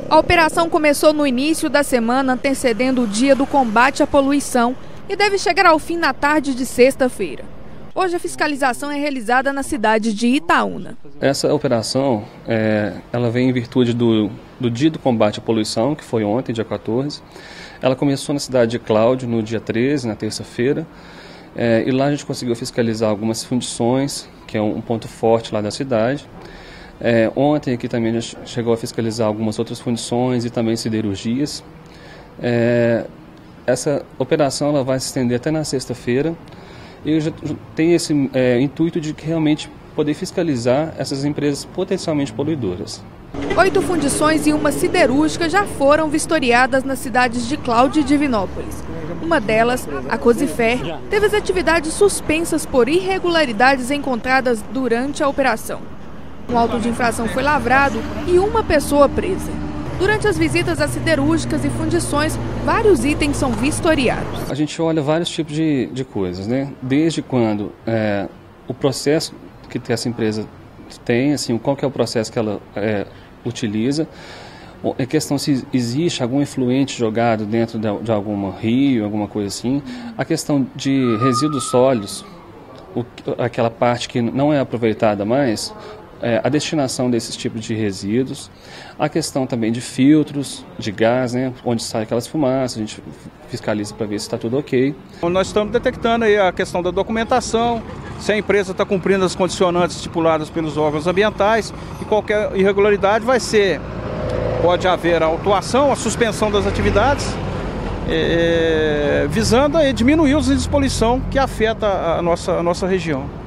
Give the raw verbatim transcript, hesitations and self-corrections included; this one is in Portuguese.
A operação começou no início da semana antecedendo o dia do combate à poluição e deve chegar ao fim na tarde de sexta-feira. Hoje a fiscalização é realizada na cidade de Itaúna. Essa operação é, ela vem em virtude do, do dia do combate à poluição, que foi ontem, dia quatorze. Ela começou na cidade de Cláudio no dia treze, na terça-feira. É, e lá a gente conseguiu fiscalizar algumas fundições, que é um, um ponto forte lá da cidade. É, ontem aqui também a gente chegou a fiscalizar algumas outras fundições e também siderurgias. É, essa operação ela vai se estender até na sexta-feira e já tem esse é, intuito de realmente poder fiscalizar essas empresas potencialmente poluidoras. Oito fundições e uma siderúrgica já foram vistoriadas nas cidades de Cláudio e Divinópolis. Uma delas, a Cosifer, teve as atividades suspensas por irregularidades encontradas durante a operação. Um auto de infração foi lavrado e uma pessoa presa. Durante as visitas às siderúrgicas e fundições, vários itens são vistoriados. A gente olha vários tipos de, de coisas, né? Desde quando é, o processo que essa empresa tem, assim, qual que é o processo que ela é, utiliza, a questão se existe algum efluente jogado dentro de, de algum rio, alguma coisa assim, a questão de resíduos sólidos, o, aquela parte que não é aproveitada mais, É, a destinação desses tipos de resíduos, a questão também de filtros de gás, né, onde saem aquelas fumaças, a gente fiscaliza para ver se está tudo ok. Nós estamos detectando aí a questão da documentação, se a empresa está cumprindo as condicionantes estipuladas pelos órgãos ambientais e qualquer irregularidade vai ser, pode haver a autuação, a suspensão das atividades, é, visando aí diminuir os índices de poluição que afeta a nossa, a nossa região.